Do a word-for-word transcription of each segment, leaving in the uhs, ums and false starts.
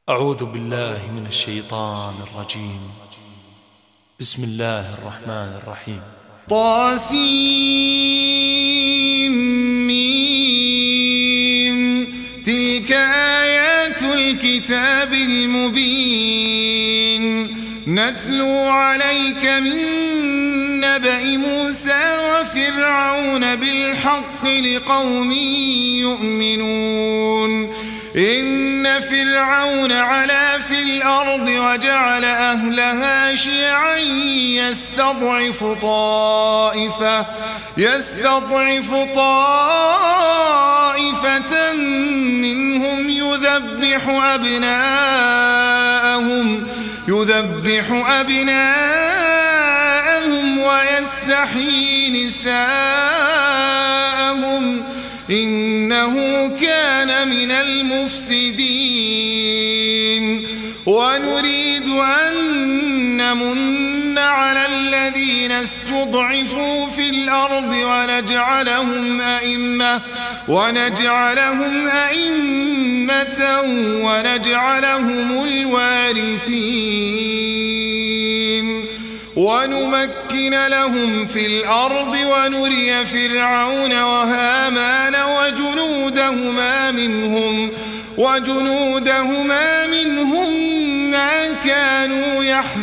أعوذ بالله من الشيطان الرجيم. بسم الله الرحمن الرحيم. طاسيم ميم. تلك آيات الكتاب المبين نتلو عليك من نبأ موسى وفرعون بالحق لقوم يؤمنون. إن فرعون علا في الأرض وجعل أهلها شيعا يستضعف طائفة يستضعف طائفة منهم يذبح أبناءهم يذبح أبناءهم ويستحيي نساءهم إنه كان من المفسدين. ونريد أن نمن على الذين استضعفوا في الأرض ونجعلهم أئمة ونجعلهم أئمة ونجعلهم الوارثين ونمكن لهم في الأرض ونري فرعون وهامان وجنودهما منهم وجنودهما منهم ما كانوا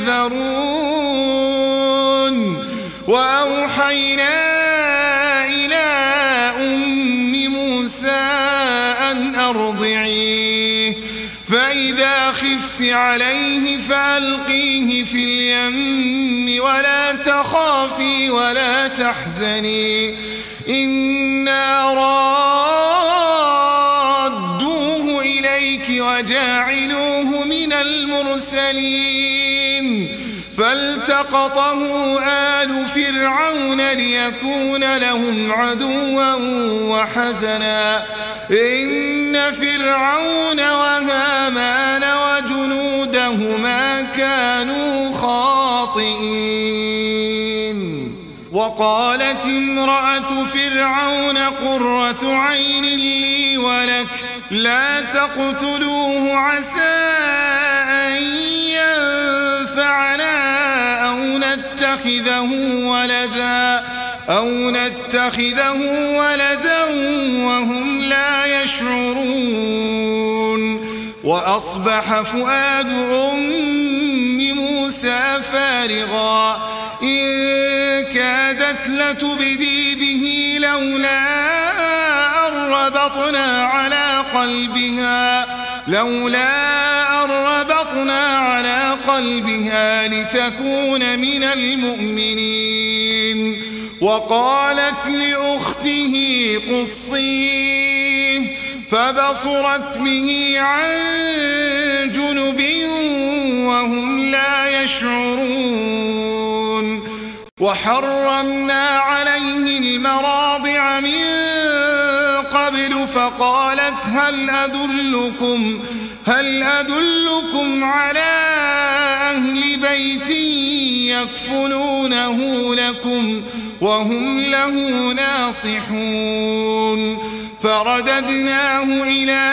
يحذرون. وأوحينا إلى أم موسى أن أرضعيه فإذا خفت عليه فألقيه في اليم ولا تخافي ولا تحزني إنا رادوه إليك وجاعلوه من المرسلين. فالتقطه آل فرعون ليكون لهم عدوا وحزنا إن فرعون وهامان وجنودهما كانوا خاطئين. وقالت امرأة فرعون قرة عين لي ولك لا تقتلوه عسى أن ينفعنا أو نتخذه ولدا أو نتخذه ولدا وهم لا يشعرون. وأصبح فؤاد أم موسى فارغا إن كادت لتبدي به لولا أن ربطنا على قلبها لولا أن ربطنا على قلبها لتكون من المؤمنين. وقالت لأخته قصيه فبصرت به عن جنب وهم لا يشعرون. وحرمنا عليه المراضع من قبل فقالت هل أدلكم هل أدلكم على أهل بيت يكفلونه لكم وهم له ناصحون. فرددناه إلى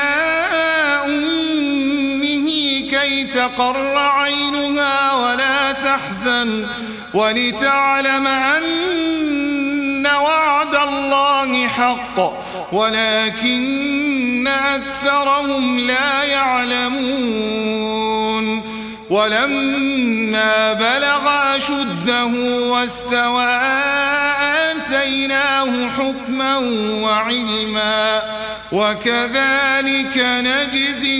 أمه كي تقر عينها ولا تحزن ولتعلم أن وعد الله حق ولكن أكثرهم لا يعلمون. ولما بلغ أشده واستوى آتيناه حكما وعلما وكذلك نجزي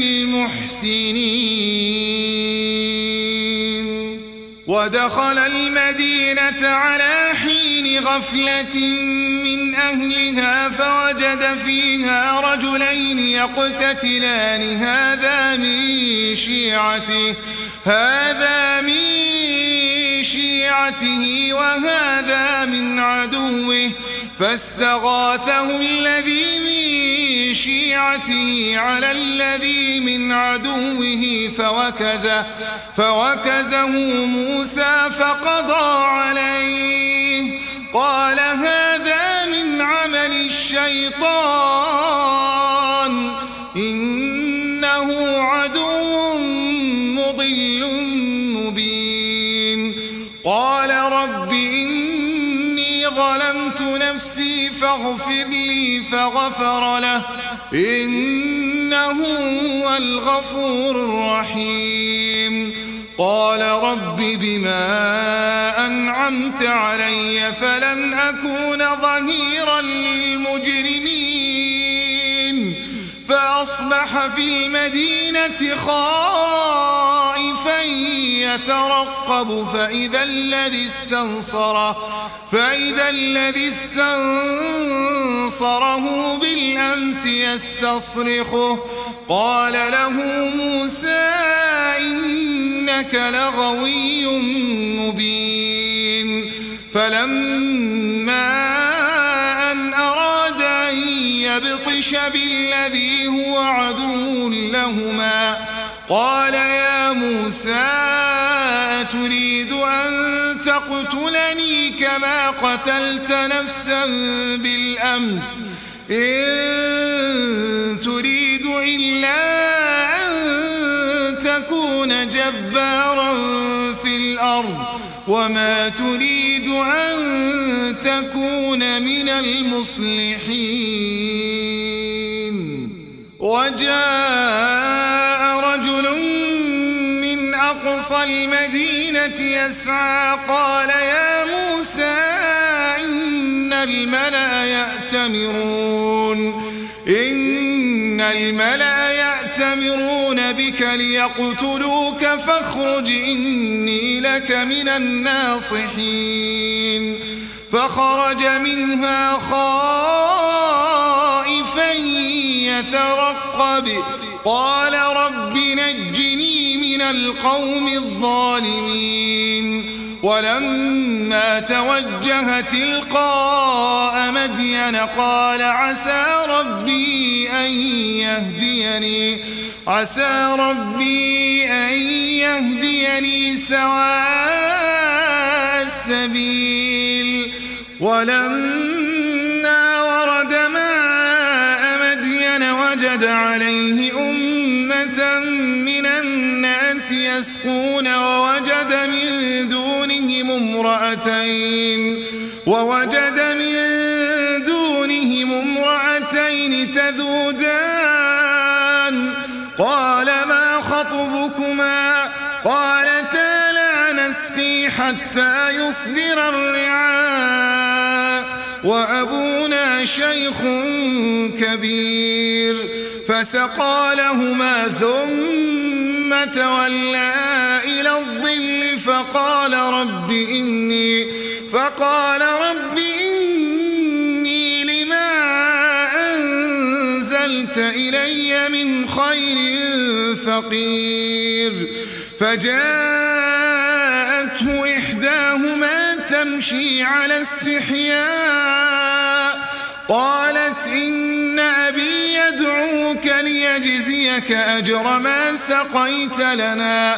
المحسنين. ودخل المدينة على حين غفلة من أهلها فوجد فيها رجلين يقتتلان هذا من شيعته هذا من شيعته وهذا من عدوه فاستغاثه الذي من شيعته على الذي من عدوه فوكزه فوكزه موسى فقضى عليه قال هذا من عمل الشيطان إنه عدو فاغفر لي فغفر له إنه هو الغفور الرحيم قال رب بما أنعمت علي فلن أكون ظهيرا للمجرمين فأصبح في المدينة خائفا يترقب فإذا الذي استنصره فإذا الذي استنصره بالأمس يستصرخه قال له موسى إنك لغوي مبين فلما أن أراد أن يبطش بالذي هو عدو لهما قال يا موسى أتريد أن تقتلني كما قتلت نفسا بالأمس إن تريد إلا أن تكون جبارا في الأرض وما تريد أن تكون من المصلحين وجاء رجل من أقصى المدينة يسعى قال يا موسى إن الملأ يأتمرون إن الملأ يأتمرون بك ليقتلوك فاخرج إني لك من الناصحين فخرج منها خائفا يترقب قال رب نجني من القوم الظالمين ولما توجه تلقاء مدين قال عسى ربي أن يهديني عسى ربي أن يهديني سواء السبيل ولما ورد ماء مدين وجد عليه أمة من الناس يسقون ووجد من دونهم امرأتين ووجد من دونهم امرأتين تذودان قال ما خطبكما قالتا لا نسقي حتى يصدر الرعاء وأبونا شيخ كبير فسقى لهما ثم تولى إلى الظل فقال رب إني فقال رب إني لما أنزلت إلي من خير فقير فجاءته إحداهما تمشي على استحياء قالت إن أبي يدعوك ليجزيك أجر ما سقيت لنا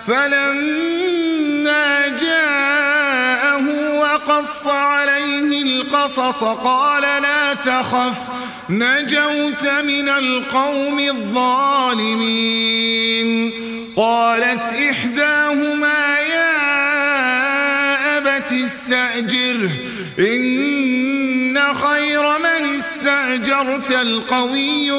فلما جاءه وقص عليه القصص قال لا تخف نجوت من القوم الظالمين قالت إحداهما يا أبت استأجره إن خير من استأجرت القوي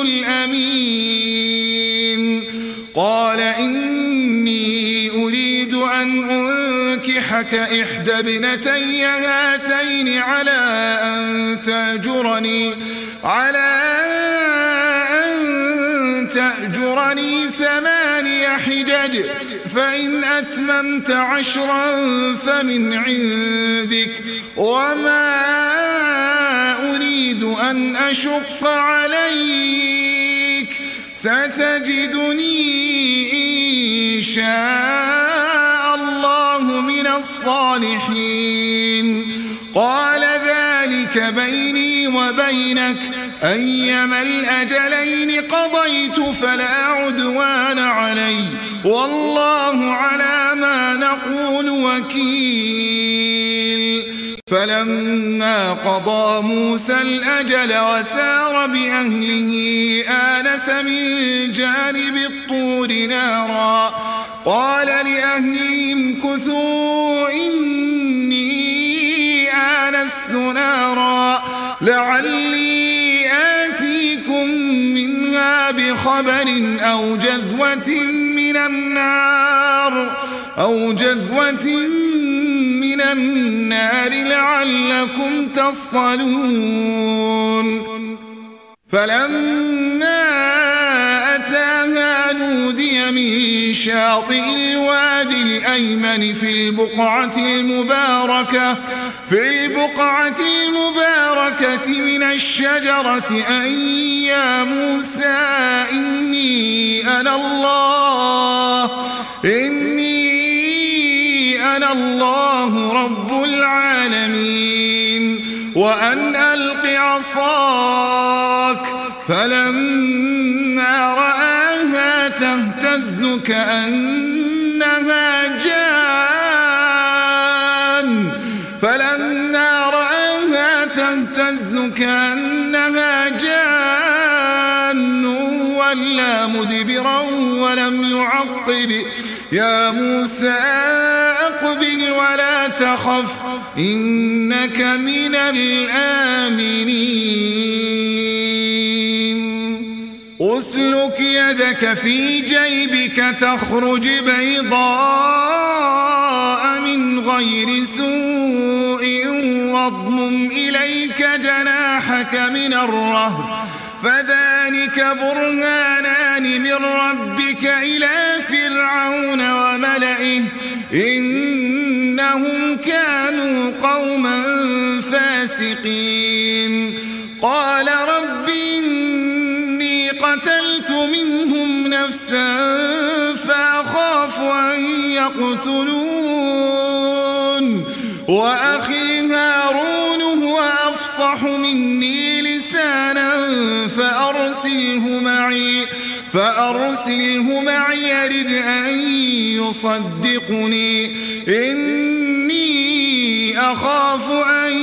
الأمين قال إني أريد أن أنكحك إحدى ابنتي هاتين على أن تأجرني على أن تأجرني ثماني حجج فإن أتممت عشرا فمن عندك وما أريد أن أشق عليك ستجدني إن شاء الله من الصالحين قال ذلك بيني وبينك أيما الأجلين قضيت فلا عدوان علي والله على ما نقول وكيل فلما قضى موسى الأجل وسار بأهله آنس من جانب الطور نارا قال لأهلهم كثوا إني آنست نارا لعلي آتيكم منها بخبر أو جذوة من النار أو جذوة من النار لعلكم تصطلون فلما أتاها نودي من شاطئ الوادي الأيمن في البقعة المباركة في البقعة المباركة من الشجرة أن يا موسى إني أنا الله إني أنا الله رب العالمين وأن ألق عصاك فلما رآها تهتز كأنها جان فلما رآها تهتز كأنها جان ولا مدبرا ولم يعقب يا موسى أقبل ولا تخف إنك من الآمنين أسلك يدك في جيبك تخرج بيضاء من غير سوء واضمم إليك جناحك من الرهب فذلك برهانان من ربك إلى فرعون وملئه إنهم كانوا قوما فاسقين قال رب إني قتلت منهم نفسا فأخاف أن يقتلون وأخي هارون هو أفصح مني لسانا فأرسله معي فأرسله معي يرد أن يصدقني إني أخاف أن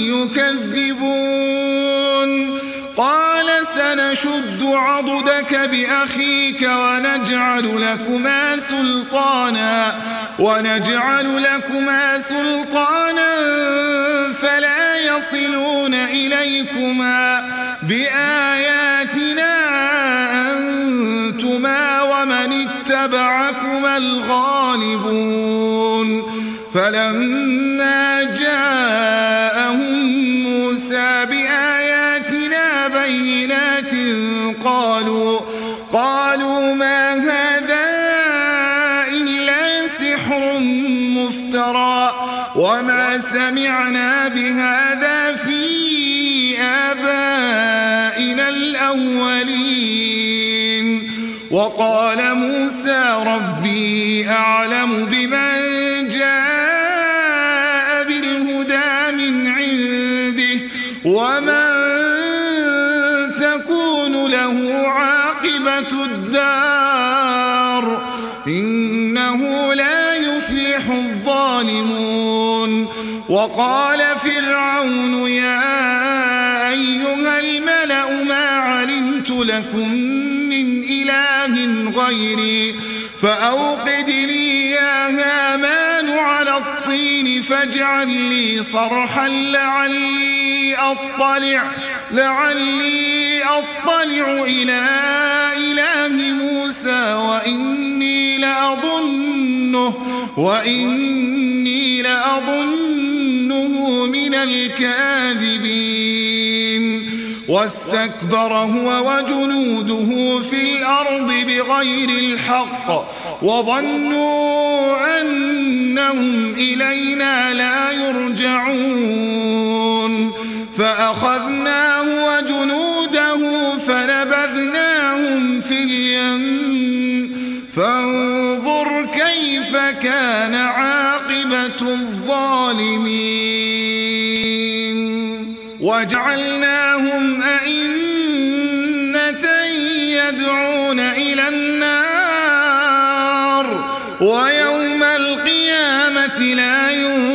يكذبون قال سنشد عضدك بأخيك ونجعل لكما سلطانا ونجعل لكما سلطانا فلا يصلون إليكما بآياتنا أنتما ومن اتبعكما الغالبون فلما جاءهم موسى بآياتنا بينات قالوا قالوا ما هذا إلا سحر مفترى وما سمعنا بهذا في آبائنا الأولين وقال موسى ربي أعلم بمن جاء بالهدى من عنده ومن تكون له عاقبة الدار إنه لا يفلح الظالمون وقال فرعون يا أيها الملأ ما علمت لكم من إله غيري فأوقد لي يا هامان على الطين فاجعل لي صرحا لعلي أطلع لعلي أطلع إلى إله موسى وإني لأظنه وإني لأظنه من الكاذبين واستكبر هو وجنوده في الأرض بغير الحق وظنوا أنهم إلينا لا يرجعون فأخذناه وجنوده فنبذناهم في اليم فانظر كيف كان عاقبة الظالمين وجعلناهم أئمة يدعون إلى النار ويوم القيامة لا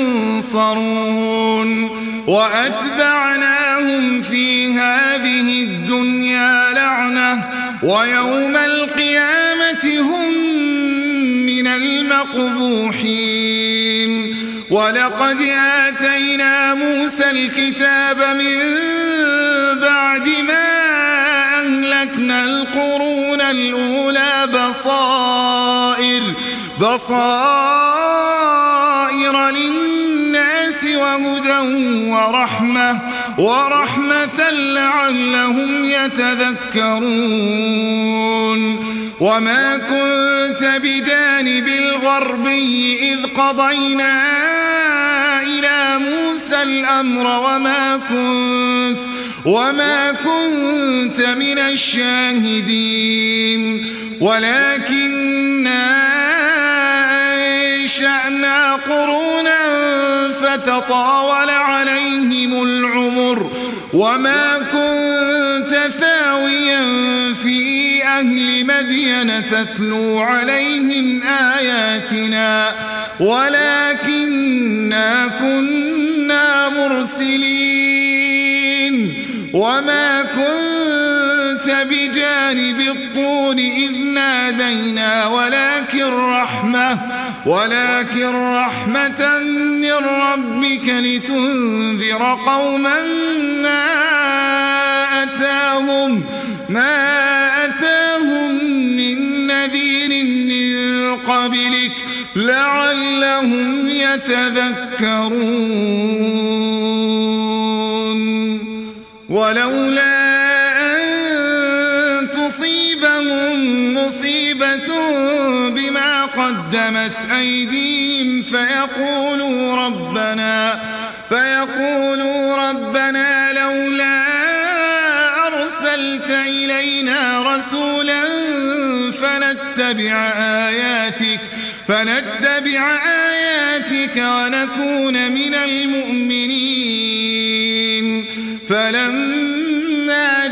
ينصرون وأتبعناهم في هذه الدنيا لعنة ويوم القيامة هم من المقبوحين ولقد آتينا موسى الكتاب من بعد ما أهلكنا القرون الأولى بصائر بصائر للناس وهدى ورحمة ورحمة لعلهم يتذكرون. وما كنت بجانب الغربي إذ قضينا إلى موسى الأمر وما كنت وما كنت من الشاهدين ولكننا أنشأنا قرونا فتطاول عليهم العمر وما كنت ثاويا في أهل مدين تتلو عليهم آياتنا ولكننا كنا مرسلين. وما كنت بجانب الطور إذ نادينا ولكن رحمة ولكن رحمة من ربك لتنذر قوما ما أتاهم ما أتاهم من نذير من قبلك لعلهم يتذكرون. ولولا أن تصيبهم مصيبة بما قدمت أيديهم فيقولوا ربنا فيقولوا ربنا لولا أرسلت إلينا رسولا فنتبع آياتك فنتبع آياتك ونكون من المؤمنين. فلما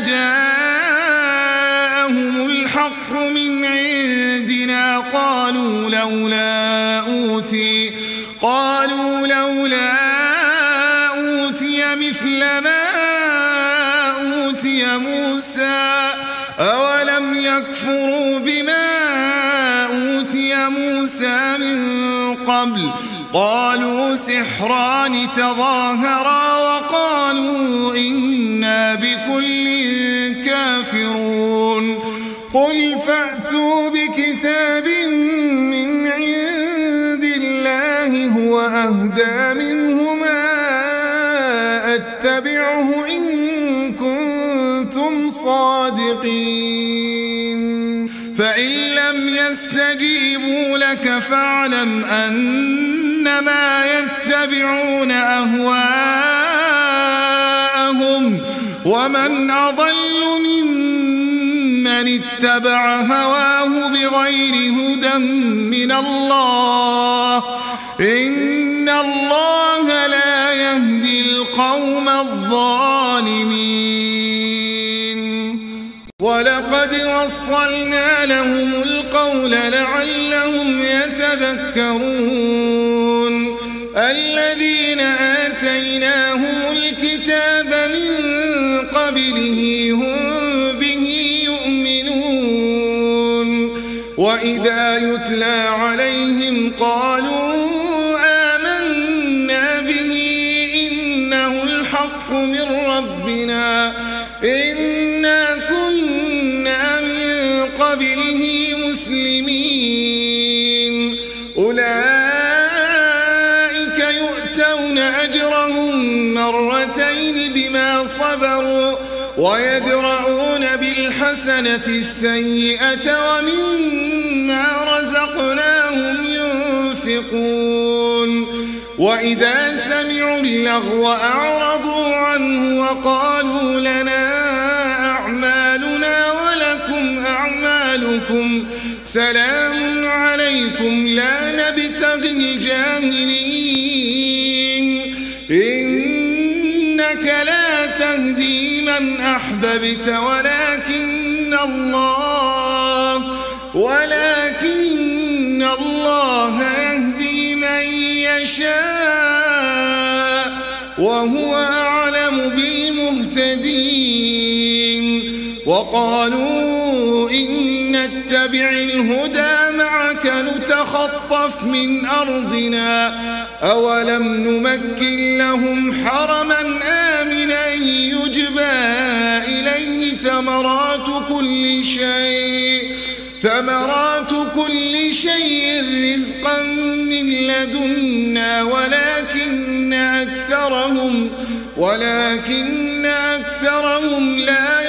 جاءهم الحق من عندنا قالوا لولا أوتي قالوا لولا أوتي مثل ما أوتي موسى أولم يكفروا بما أوتي موسى من قبل قالوا سحران تظاهرا وقالوا إنا بكل كافرون. قل فأتوا بكتاب من عند الله هو أهدى منهما أتبعه إن كنتم صادقين. فإن لم يستجيبوا لك فاعلم أنما يتبعون أهواءهم ومن أضل ممن اتبع هواه بغير هدى من الله إن الله لا يهدي القوم الظالمين. ولقد وصلنا لهم القول لعلهم يتذكرون. الذين آتيناهم الكتاب من قبله هم به يؤمنون. وإذا يتلى عليهم قالوا آمنا به إنه الحق من ربنا إنا كنا من قبله مسلمين. أولئك يؤتون أجرهم مرتين بما صبروا ويدرؤون بالحسنة السيئة ومما رزقناهم ينفقون. وإذا سمعوا اللغو أعرضوا عنه وقالوا لنا أعمالنا ولكم أعمالكم سلام عليكم لا نبتغي الجاهلين إنك لا تهدي من أحببت ولكن الله ولكن الله يهدي من يشاء وهو أعلم بالمهتدين. وقالوا إن نتبع الهدى معك يتخطف من أرضنا أولم نمكن لهم حرما آمنا يجبى إليه ثمرات كل شيء ثمرات كل شيء رزقا من لدنا ولكن أكثرهم ولكن أكثرهم لا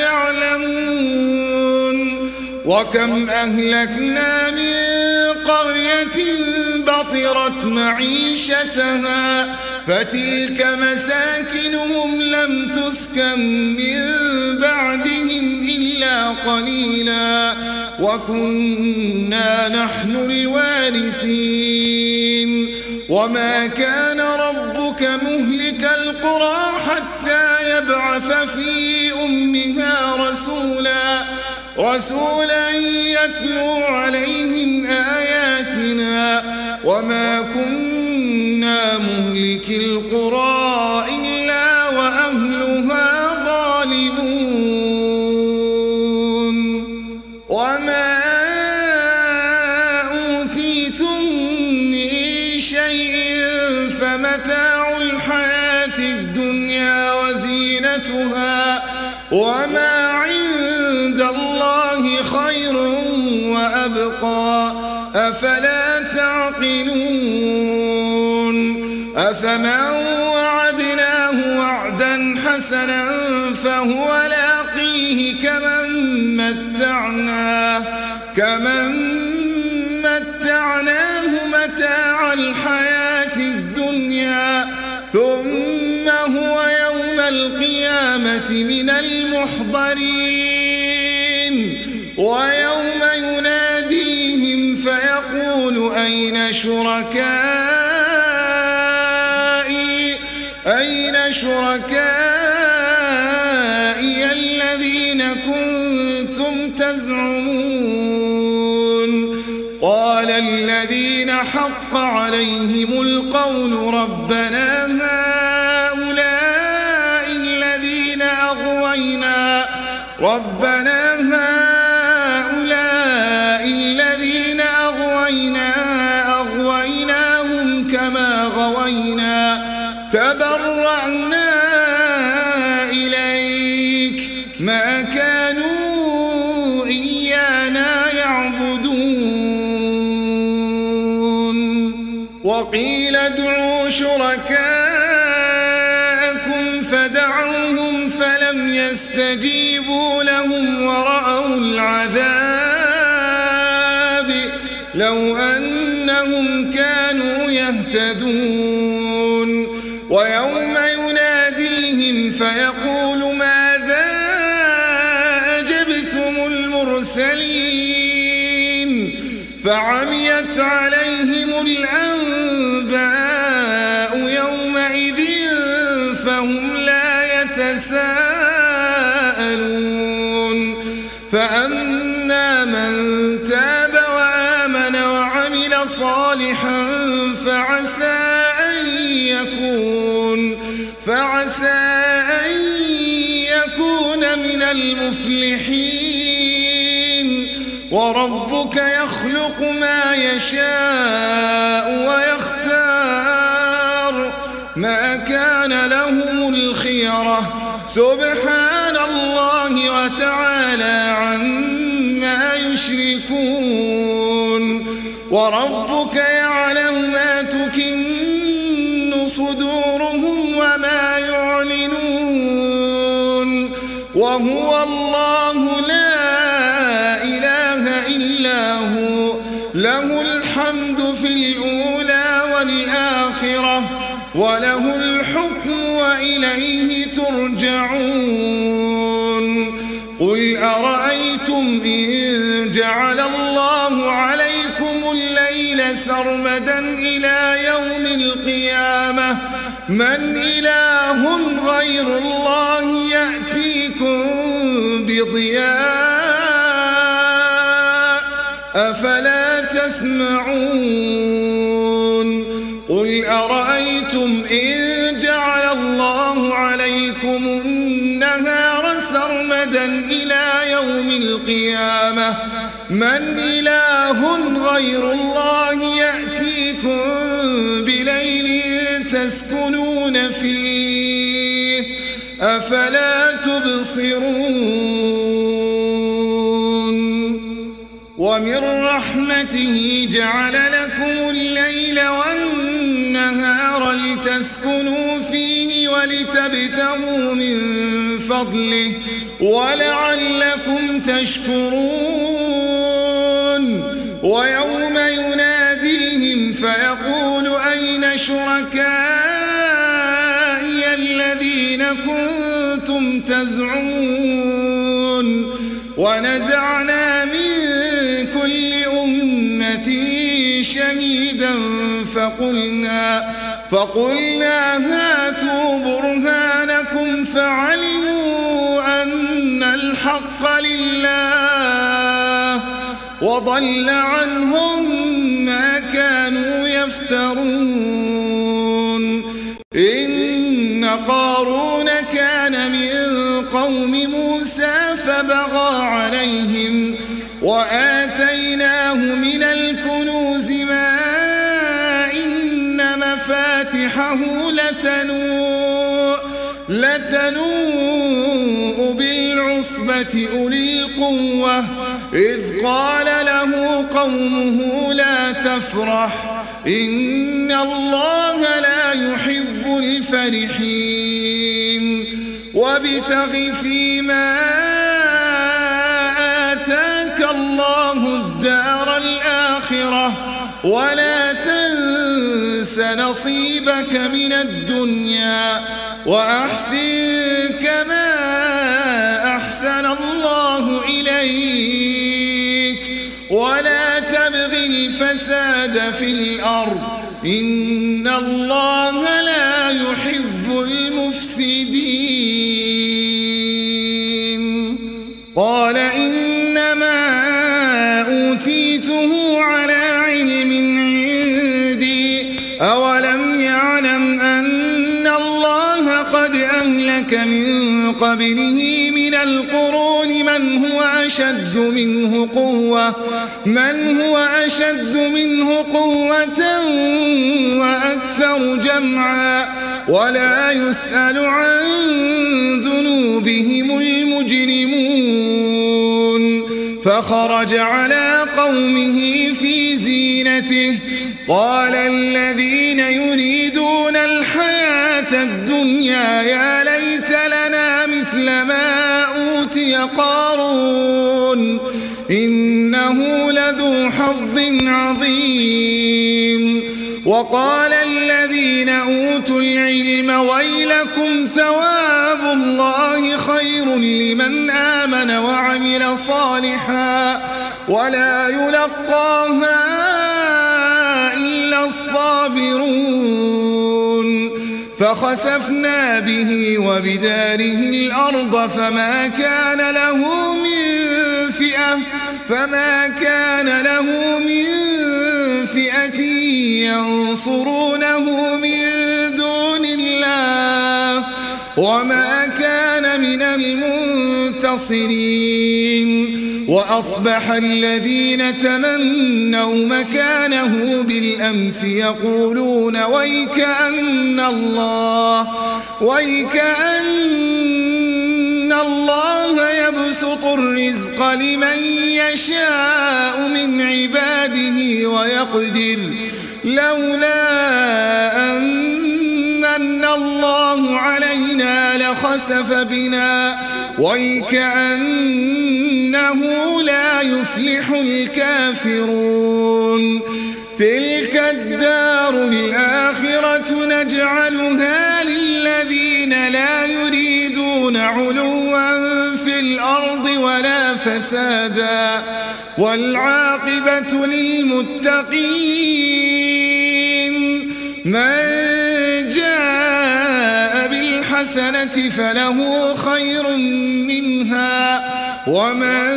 يعلمون وكم أهلكنا من قرية بطرت معيشتها فتلك مساكنهم لم تسكن من بعدهم إلا قليلا وكنا نحن الوارثين وما كان ربك مهلك القرى حتى يبعث في أمها رسولا رسولا يتلو عليهم آياتنا وما كنا مهلك القرى إلا وأهلها ظالمون وما أوتيتم من شيء فمتاع الحياة الدنيا وزينتها وما عند الله خير وأبقى أفلا تعقلون أفمن وعدناه وعدا حسنا فهو لاقيه كمن متعناه كمن متعناه متاع الحياة الدنيا ثم هو يوم القيامة من المحضرين ويوم يناديهم فيقول أين شركائي أين شركائي الذين كنتم تزعمون قال الذين حق عليهم القول ربنا هؤلاء الذين أغوينا ربنا هؤلاء الذين أغوينا أغويناهم كما غوينا تبرأنا إليك ما كانوا إيانا يعبدون وقيل ادعوا شركاءكم فدعوهم فلم يستجيبوا لهم ورأوا العذاب لو أنهم كانوا يهتدون ويوم يناديهم فيقول ماذا أجبتم المرسلين فعميت عليهم الأنباء يومئذ فهم لا يتساءلون فأما من تاب وآمن وعمل صالحا فعسى أن يكون فعسى أن يكون من المفلحين وربك يخلق ما يشاء ويختار ما كان لهم الخيرة سبحان الله وتعالى عما يشركون وربك يعلم ما تكن صدورهم وما يعلنون وهو الله لا إله إلا هو له الحمد في الأولى والآخرة وله الحكم وإليه ترجعون قل أرأيتم إن جعل الله عليكم الليل سرمدا إلى يوم القيامة من إله غير الله يأتيكم بضياء أفلا تسمعون قل أرأيتم إن جعل الله عليكم النهار سرمدا إلى يوم القيامة من إله غير الله يأتيكم بليل تسكنون فيه أفلا تبصرون ومن رحمته جعل لكم الليل والنهار لتسكنوا فيه ولتبتغوا من فضله ولعلكم تشكرون ويوم يناديهم فيقول أين شركائي الذين كنتم تزعمون ونزعنا من كل أمة شهيدا فقلنا فقلنا هاتوا برهانكم فعلموا أن الحق لله وضل عنهم ما كانوا يفترون إن قارون كان من قوم موسى فبغى عليهم وآتيناه من الكنوز ما إن مفاتحه لتنوء لتنوء بالعصبة أولي القوة إذ قال له قومه لا تفرح إن الله لا يحب الفرحين وابتغ فيما آتاك الله الدار الآخرة ولا تنس نصيبك من الدنيا وأحسن كما أحسن الله إليك ولا تبغ الفساد في الأرض إن الله لا يحب المفسدين قال إنما أوتيته على علم عندي أولم يعلم أن الله قد أهلك من قبله من القرون من هو أشد منه قوة من هو أشد منه قوة وأكثر جمعا ولا يسأل عن ذنوبهم المجرمون فخرج على قومه في زينته قال الذين يريدون الحياة الدنيا يا ليت لنا مثل ما أوتي قارون إنه لذو حظ عظيم وقال الذين أوتوا العلم ويلكم ثواب الله خير لمن آمن وعمل صالحا ولا يلقاها إلا الصابرون فخسفنا به وبداره الأرض فما كان له من فئة فما كان له من فئة ينصرونه من دون الله وما كان من المنتصرين وأصبح الذين تمنوا مكانه بالأمس يقولون ويكأن الله ويكأن الله يبسط الرزق لمن يشاء من عباده ويقدر لولا أن الله علينا لخسف بنا ويكأنه لا يفلح الكافرون تلك الدار الآخرة نجعلها للذين لا يريدون علوا في الأرض ولا فسادا والعاقبة للمتقين من جاء بالحسنة فله خير منها ومن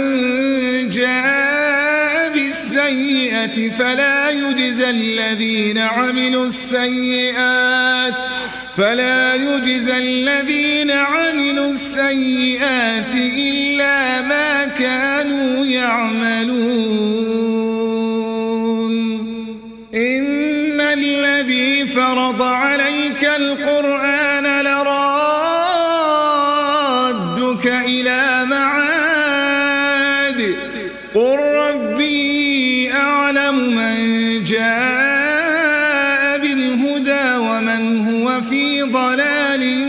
جاء بالسيئة فلا يجزى الذين عملوا السيئات فلا يجزى الذين عملوا السيئات إلا ما كانوا يعملون إن الذي فرض عليك القرآن لرادك إلى معاد قل ربي أعلم من جاء بالهدى ومن هو في ضلال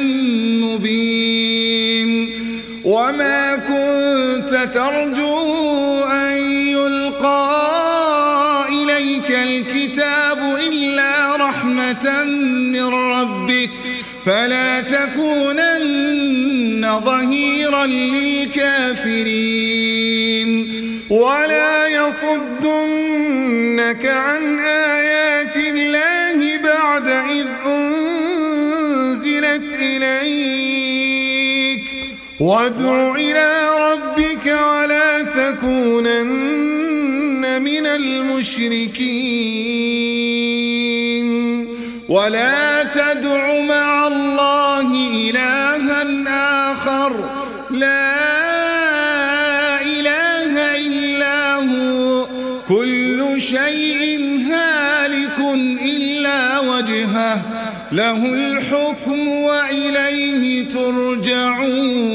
مبين وما كنت ترجو أن يلقى إليك الكتاب إلا رحمة من ربك فلا تكونن ظهيرا للكافرين ولا يصدنك عن آيات الله بعد إذ أنزلت إليك وادع إلى ربك ولا تكونن من المشركين ولا تدع مع الله إلها آخر لا إله إلا هو كل شيء هالك إلا وجهه له الحكم وإليه ترجعون